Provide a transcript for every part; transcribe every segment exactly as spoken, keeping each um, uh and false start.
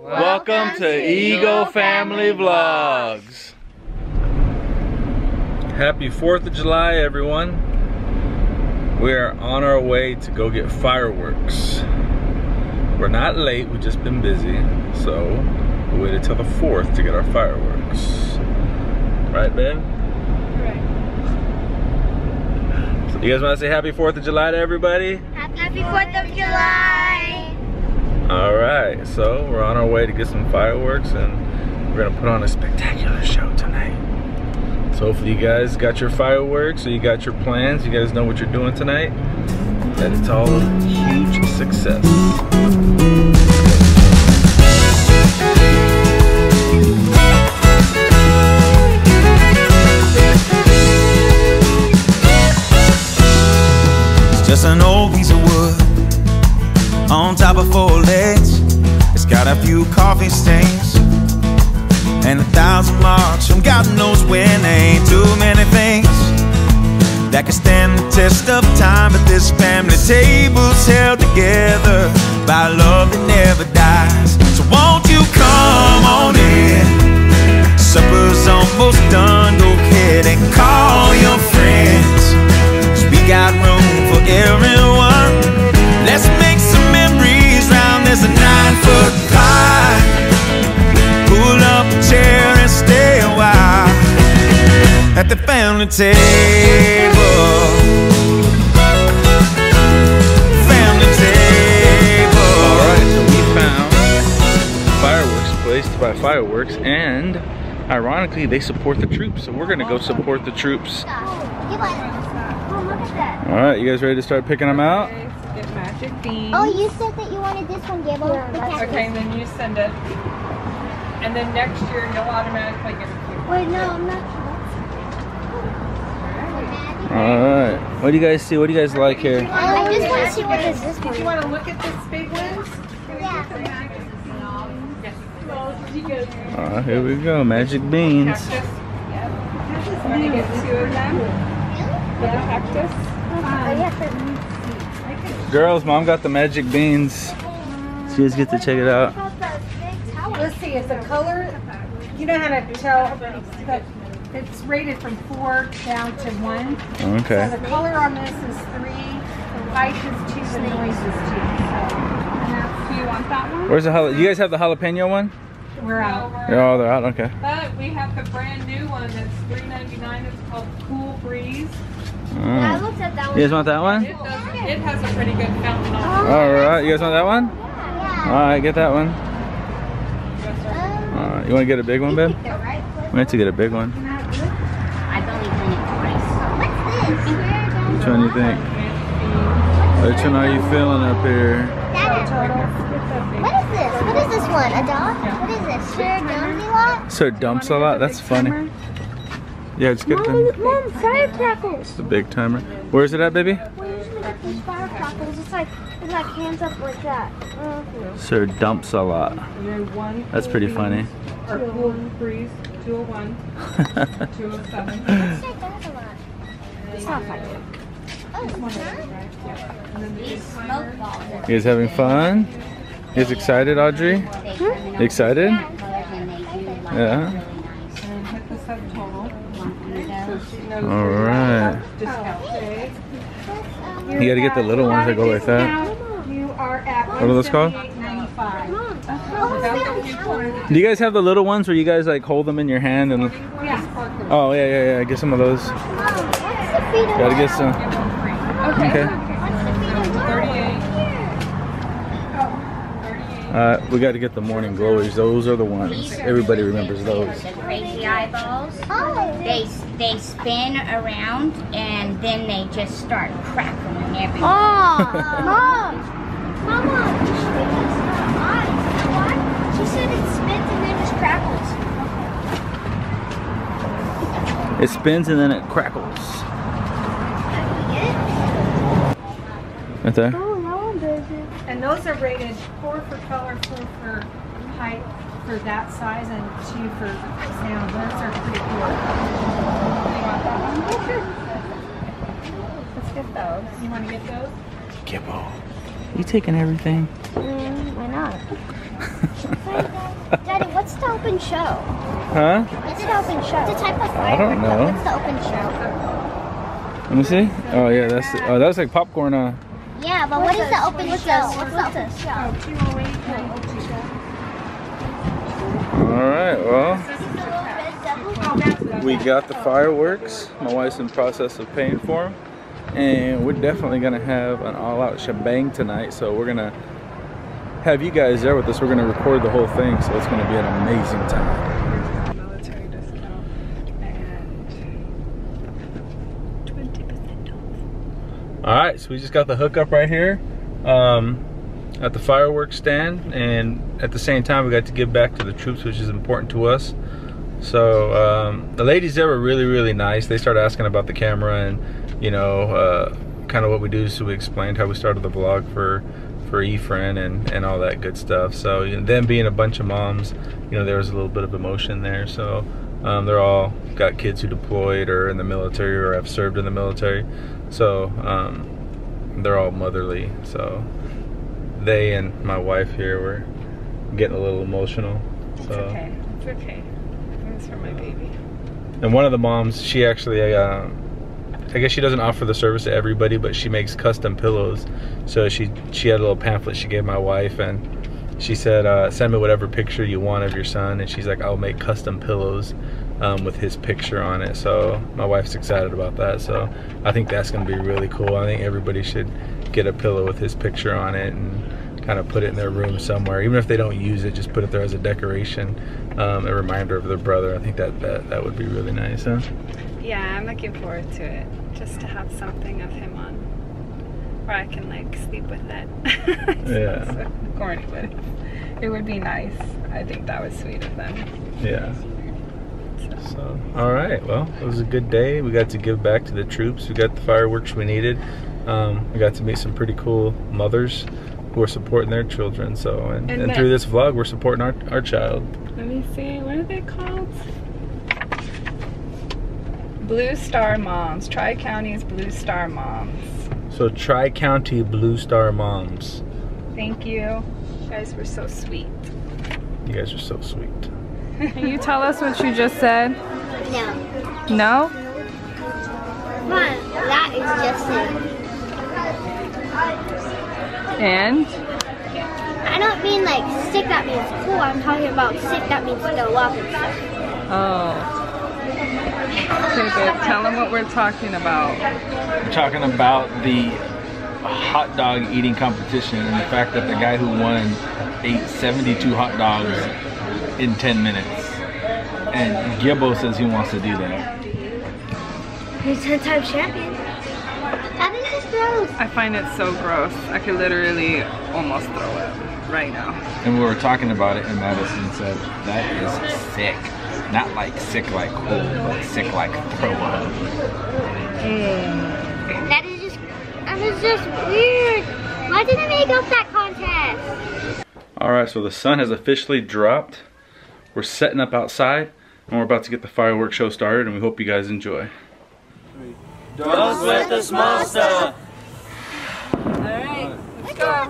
Welcome to Ego Family Vlogs. Happy fourth of July, everyone. We are on our way to go get fireworks. We're not late, we've just been busy. So we waited till the fourth to get our fireworks. Right, babe? Right. So you guys want to say happy fourth of July to everybody? Happy fourth of July! Alright, so we're on our way to get some fireworks and we're gonna put on a spectacular show tonight. So hopefully you guys got your fireworks, or you got your plans, you guys know what you're doing tonight, that it's all a huge success. It's just an old piece of wood on top of four legs. It's got a few coffee stains and a thousand marks from God knows when. Ain't too many things that can stand the test of time, but this family table's held together by love that never dies. So won't you come on in? Supper's almost done. Go ahead and call your friends, 'cause we got room for everyone. Let's make some memories round this nine-foot pie. Pull up a chair and stay a while at the family table. Family table. Alright, so we found fireworks place to buy fireworks, and ironically they support the troops, so we're gonna go support the troops. Alright, you guys ready to start picking them out? Get magic beans. Oh, you said that you wanted this one, Gable. Yeah, okay, and then you send it. And then next year you'll automatically get a few. Wait, no, I'm not. Alright, what do you guys see? What do you guys like here? I just want to see what is this Did you one. want to look at this big one? Yeah. Uh, here we go, magic beans. Cactus. Yep. Want to get two of them? Yeah, cactus. Oh, yeah, for Girls, mom got the magic beans. So you guys get to check it out. Let's see, is the color, you know how to tell, that it's rated from four down to one. Okay. So the color on this is three, the height is two, the noise is two. So, and that's, Do you want that one? Where's the jala? You guys have the jalapeno one? we're out. Oh, they're out. Okay. But we have the brand new one that's three ninety-nine. It's called Cool Breeze. I Mm. looked at that one. You guys want that one? It does. It has a pretty good fountain on it. All right. You guys want that one? Yeah. All right, get that one. Um, All right. You want to get a big one, babe? the right foot. We have to get a big one. I've only done it twice. What's this? Which one do you think? Which one are you feeling up here? That is. What is this? What is this one? A dog? What is this? Sure, Dumpy Lot? Sir dumps a lot. That's funny. Yeah, just get Mom, the, Mom, firecrackers. the big timer. Where is it at, baby? We usually get these firecrackers. It's like, it's like hands up like that. Mm-hmm. Sir dumps a lot. And then one That's pretty funny. or Cool Breeze, two oh one, two oh seven. Let's check that a lot. It's not fire. Oh, it's not? These smoke balls. You guys having fun? You guys excited, Audrey? Hmm? Excited? Yeah. And hit the subtotal. So she knows All where you're right. at. Discount today. You gotta get the little ones that go like that. You are at What are those called? eight ninety-five. Without the few corners. Do you guys have the little ones where you guys like hold them in your hand and? Yeah. Oh yeah, yeah, yeah. Get some of those. Gotta get some. Okay. thirty-eight. Uh, we got to get the morning glowers. Those are the ones. Everybody remembers those. The crazy eyeballs. Oh, They they spin around and then they just start crackling everywhere. Oh, Mom! Mama! She said it spins and then just crackles. It spins and then it crackles. Right there. Oh, that one does it. And those are rated four for color, four for height for that size, and two for sound. Those are pretty cool. Let's get those. You want to get those? Gibbo. You taking everything? Mm, why not? Daddy, what's the open show? Huh? What's the open show? The type of firework. I don't know. What's the open show? Let me see. Oh yeah, that's the, oh that's like popcorn. Uh. Yeah, but what is the open show? What's the open show? All right. Well, we got the fireworks. My wife's in the process of paying for them, and we're definitely gonna have an all-out shebang tonight. So we're gonna have you guys there with us. We're gonna record the whole thing, so it's gonna be an amazing time. Military discount and twenty percent off. All right, so we just got the hookup right here um, at the fireworks stand, and at the same time we got to give back to the troops, which is important to us. So um, the ladies there were really, really nice. They started asking about the camera and, you know, uh, kind of what we do. So we explained how we started the vlog for for Efrain and and all that good stuff. So you know, them being a bunch of moms, you know, there was a little bit of emotion there. So um, they're all got kids who deployed or in the military or have served in the military. So um, they're all motherly. So they and my wife here were getting a little emotional. It's so. okay. It's okay. It's for my baby. And one of the moms, she actually, uh, I guess she doesn't offer the service to everybody, but she makes custom pillows. So she she had a little pamphlet she gave my wife, and she said, uh, send me whatever picture you want of your son. And she's like, I'll make custom pillows um, with his picture on it. So my wife's excited about that. So I think that's going to be really cool. I think everybody should get a pillow with his picture on it and kind of put it in their room somewhere. Even if they don't use it, just put it there as a decoration, um, a reminder of their brother. I think that, that, that would be really nice, huh? Yeah, I'm looking forward to it. Just to have something of him on where I can like sleep with it. Yeah. So corny, but it would be nice. I think that was sweet of them. Yeah. So, all right. Well, it was a good day. We got to give back to the troops. We got the fireworks we needed. Um, we got to meet some pretty cool mothers who are supporting their children. So, and, And and that- through this vlog, we're supporting our, our child. Let me see, what are they called? Blue Star Moms. Tri-County's Blue Star Moms. So, Tri-County Blue Star Moms. Thank you. You guys were so sweet. You guys are so sweet. Can you tell us what you just said? No. No? Mom, that is just it. And? I don't mean like sick that means cool. I'm talking about sick that means go up and stuff. Oh. Okay, good. Tell them what we're talking about. We're talking about the hot dog eating competition and the fact that the guy who won ate seventy-two hot dogs in ten minutes. And Gibbo says he wants to do that. He's ten-time champion. I think it's gross. I find it so gross. I could literally almost throw it right now. And we were talking about it and Madison said, that is sick. Not like sick like cool, but sick like throw up. That is just, that is just weird. Why didn't they make up that contest? Alright, so the sun has officially dropped. We're setting up outside and we're about to get the fireworks show started, and we hope you guys enjoy. Don't sweat the small stuff. Alright, let's go.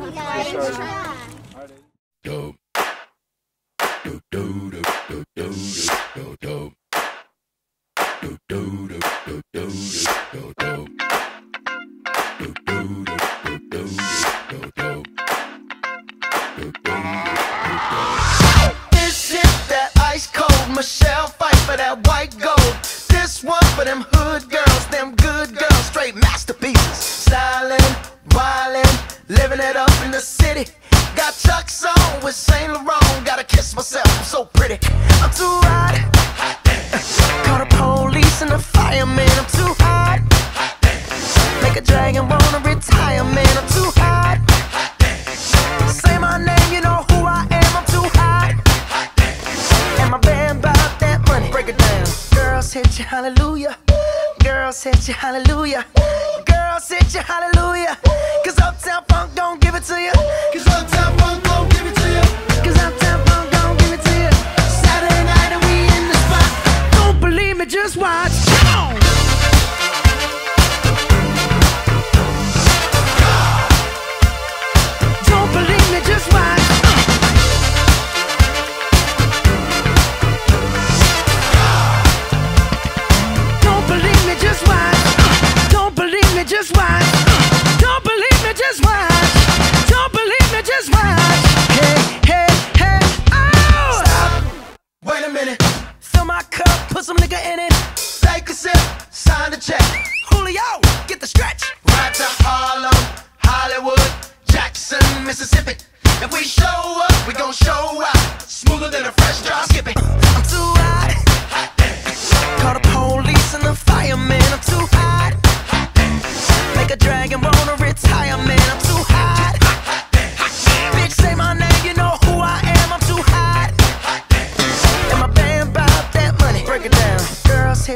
Dope. Do do do do do do do. Do do do do do do do. Do do do do do do do. This is that ice cold Michelle fight for that white gold. This one for them hood girls, them good girls, straight masterpieces. Stylin', wildin', living it up in the city. Got Chuck's on with Saint Laurent. Gotta kiss myself, I'm so pretty. I'm too hot. Call the police and the fireman. I'm too hot. Make a dragon wanna retire, man. I'm too hot. Say my name, you know who I am. I'm too hot. And my band bought that money. Break it down. Girls hit you, hallelujah. Girls hit you, hallelujah. Girls hit you, hallelujah. Cause Uptown Funk don't give it to you. Cause Uptown Funk don't give it to you. Cause Uptown Funk don't give it to you. Saturday night and we in the spot. Don't believe me, just watch. Come on. Don't believe me, just watch.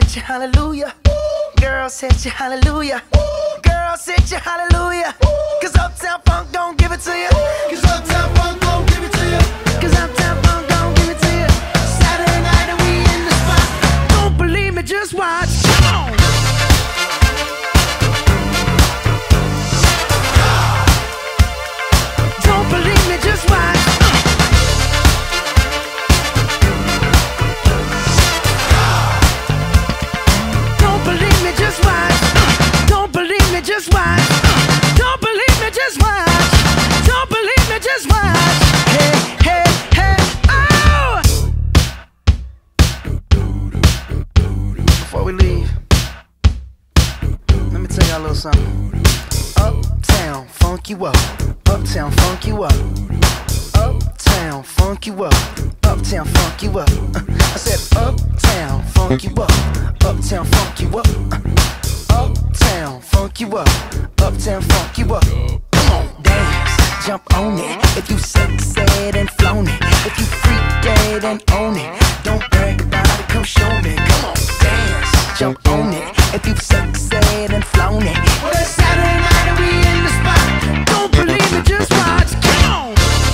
hit you hallelujah. Girls hit you hallelujah. Girls hit you hallelujah. Cause Uptown Funk don't give it to you. Cause Uptown Funk don't give it to you. Cause Uptown Funk don't give it to you. Saturday night and we in the spot. Don't believe me, just watch. Come on. Don't believe me, just watch. Don't believe me, just watch. Don't believe me, just watch. Don't believe me, just watch. Don't believe me, just watch. Hey, hey, hey, oh! Before we leave, let me tell y'all a little something. Uptown, funk you up. Uptown, funk you up. Uptown, funk you up. Uptown, funk you up. Uh, I said uptown, funk you up. Uptown, funk you up. Uh, uptown, funk you up. Uptown, funk you up. Come on, dance, jump on it. If you sexed and flown it, if you freak dead and own it, don't brag about it, come show me. Come on, dance, jump on it. If you sexed and flown it, well, it's Saturday night and we in the spot. Don't believe it, just watch. Come on.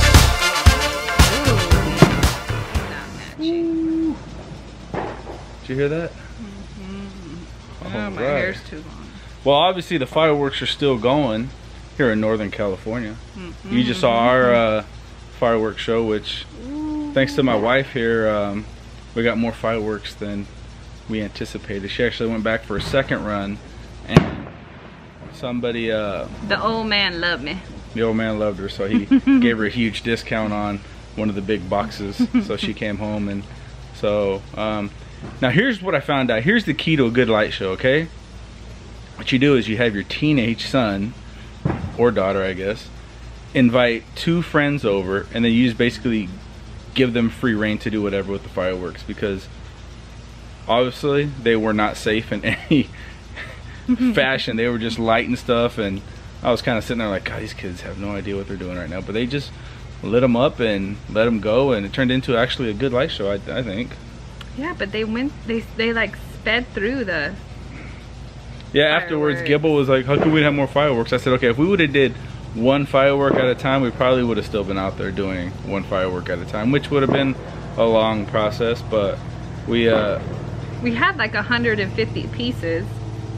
Did you hear that? Mm-hmm. Oh, All my right. hair's too long. Well, obviously the fireworks are still going here in Northern California. Mm-hmm. You just saw our uh, fireworks show, which Ooh. thanks to my wife here, um, we got more fireworks than we anticipated. She actually went back for a second run, and somebody, uh, The old man loved me. the old man loved her, so he gave her a huge discount on one of the big boxes. So she came home, and so um, now here's what I found out. Here's the key to a good light show, okay? What you do is you have your teenage son or daughter, I guess, invite two friends over, and then you just basically give them free reign to do whatever with the fireworks, because obviously they were not safe in any fashion. They were just lighting stuff, and I was kind of sitting there like, God, these kids have no idea what they're doing right now. But they just lit them up and let them go, and it turned into actually a good light show, I, I think. Yeah, but they went, they, they like sped through the Yeah, afterwards, fireworks. Gibble was like, how could we have more fireworks? I said, okay, if we would have did one firework at a time, we probably would have still been out there doing one firework at a time, which would have been a long process, but we, uh... we had like one hundred fifty pieces.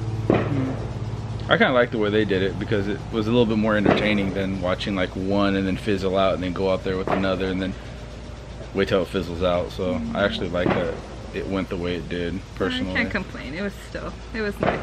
I kind of like the way they did it, because it was a little bit more entertaining than watching like one and then fizzle out and then go out there with another and then wait till it fizzles out. So mm-hmm. I actually like that it went the way it did, personally. I can't complain. It was still, it was nice.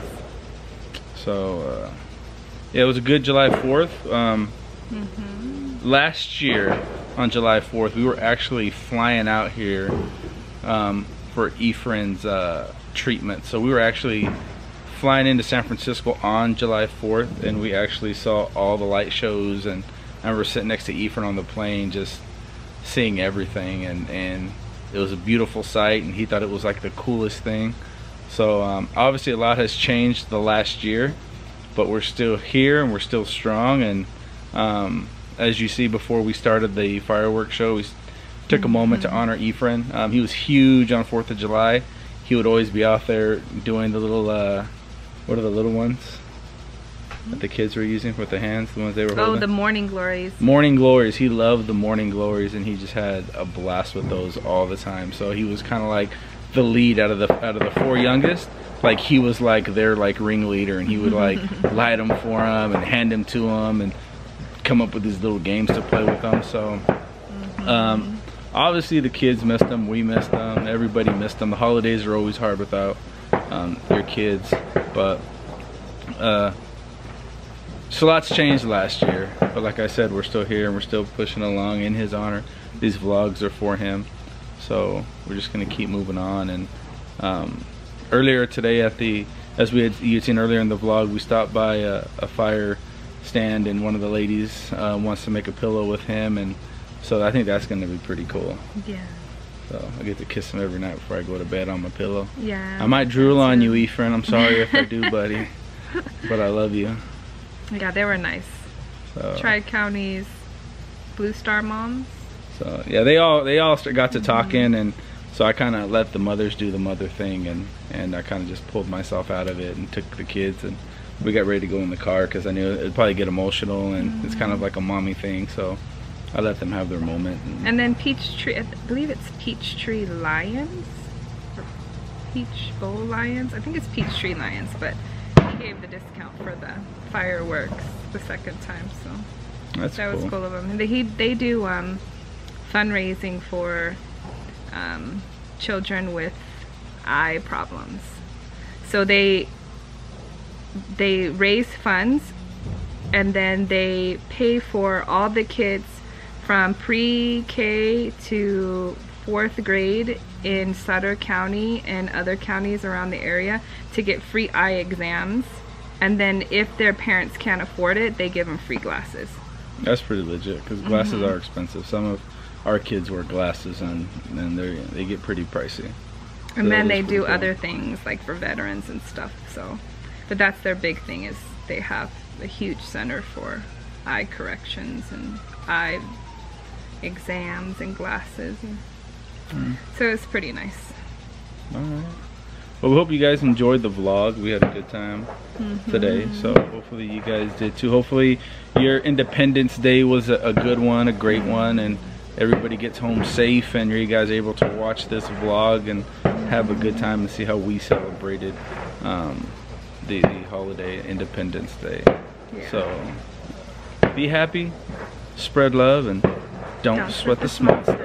So, uh, yeah, it was a good July fourth. Um, mm-hmm. Last year on July fourth, we were actually flying out here um, for Efrain's uh, treatment. So we were actually flying into San Francisco on July fourth, and we actually saw all the light shows, and I remember sitting next to Efrain on the plane just seeing everything, and, and it was a beautiful sight, and he thought it was like the coolest thing. So um, obviously a lot has changed the last year, but we're still here and we're still strong. And um, as you see, before we started the fireworks show, we took mm-hmm. a moment to honor Efrain. Um, he was huge on fourth of July. He would always be out there doing the little, uh, what are the little ones that the kids were using with the hands, the ones they were holding? Oh, the morning glories. Morning glories. He loved the morning glories, and he just had a blast with those all the time. So he was kind of like the lead out of the out of the four youngest. Like he was like their like ringleader, and he would like light them for them and hand them to them and come up with these little games to play with them. So mm-hmm. um, obviously the kids missed them, we missed them, everybody missed them. The holidays are always hard without um, your kids, but uh, so lots changed last year. But like I said, we're still here and we're still pushing along in his honor. These vlogs are for him. So we're just gonna keep moving on. And um, earlier today, at the as we had you'd seen earlier in the vlog, we stopped by a, a fire stand, and one of the ladies uh, wants to make a pillow with him, and so I think that's gonna be pretty cool. Yeah. So I get to kiss him every night before I go to bed on my pillow. Yeah. I might drool on you, Efrain. I'm sorry if I do, buddy, but I love you. Yeah, they were nice. So, Tri-Counties Blue Star moms. So yeah, they all they all got to talking, and So I kind of let the mothers do the mother thing, and and I kind of just pulled myself out of it and took the kids, and we got ready to go in the car because I knew it'd probably get emotional, and mm-hmm. it's kind of like a mommy thing. So I let them have their moment. And, and then Peachtree, I believe it's Peachtree Lions, or Peach Bowl Lions. I think it's Peachtree Lions, but he gave the discount for the fireworks the second time, so that's that cool. was cool of them. And they he, they do um, fundraising for um, children with eye problems. So they they raise funds, and then they pay for all the kids from pre-K to fourth grade in Sutter County and other counties around the area to get free eye exams, and then if their parents can't afford it, they give them free glasses. That's pretty legit, because glasses Mm-hmm. are expensive. Some of our kids wear glasses, and and they they get pretty pricey. And So then that they is do pretty cool. other things like for veterans and stuff. So, but that's their big thing, is they have a huge center for eye corrections and eye exams and glasses. And Mm. so it's pretty nice. All right. Well, we hope you guys enjoyed the vlog. We had a good time Mm-hmm. today, so hopefully you guys did too. Hopefully your Independence Day was a, a good one, a great one, and everybody gets home safe, and you guys are able to watch this vlog and have a good time and see how we celebrated um, the, the holiday Independence Day. Yeah. So be happy, spread love, and don't, Don't sweat the small stuff.